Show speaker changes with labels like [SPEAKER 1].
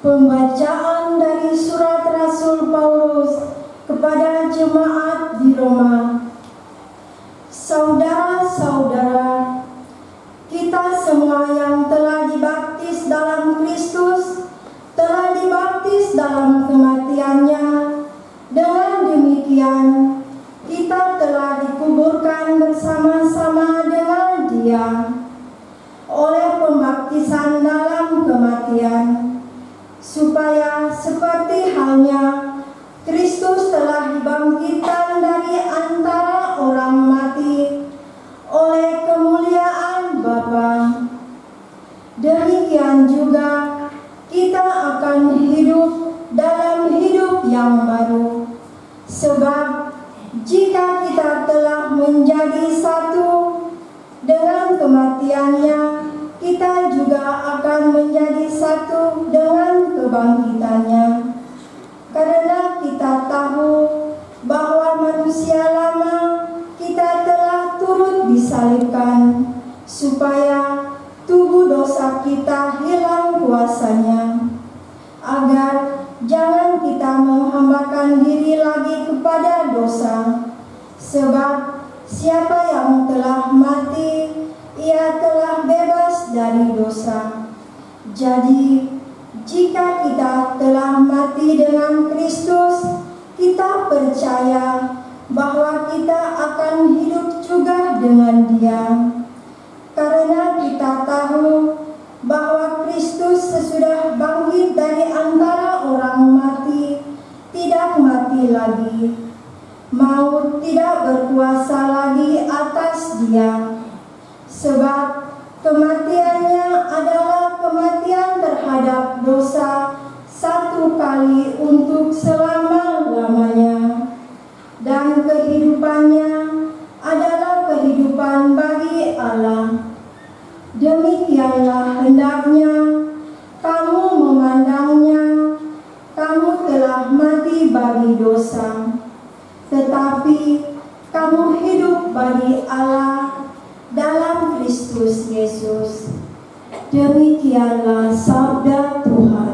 [SPEAKER 1] Pembacaan dari surat Rasul Paulus kepada jemaat di Roma. Saudara-saudara, kita semua yang telah dibaptis dalam Kristus telah dibaptis dalam kematian-Nya. Dengan demikian, kita telah dikuburkan bersama-sama dengan Dia oleh pembaptisan dalam kematian, supaya seperti halnya Kristus telah dibangkitkan dari antara orang mati oleh kemuliaan Bapa. Demikian juga kita akan hidup dalam hidup yang baru. Sebab jika kita telah menjadi satu dengan kematian-Nya, kita juga akan menjadi satu dengan kebangkitan-Nya. Karena kita tahu bahwa manusia lama kita telah turut disalibkan, supaya tubuh dosa kita hilang kuasanya, agar jangan kita menghambakan diri lagi kepada dosa. Sebab siapa yang telah mati, ia telah bebas dari dosa. Jadi, jika kita telah mati dengan Kristus, kita percaya bahwa kita akan hidup juga dengan Dia. Karena kita tahu bahwa Kristus sesudah bangkit dari antara orang mati, tidak mati lagi. Maut tidak berkuasa lagi atas Dia. Sebab kematian-Nya adalah kematian terhadap dosa satu kali untuk selama-lamanya, dan kehidupan-Nya adalah kehidupan bagi Allah. Demikianlah hendaknya kamu memandangnya. Kamu telah mati bagi dosa, tetapi kamu hidup bagi Allah dalam Kristus Yesus. Demikianlah sabda Tuhan.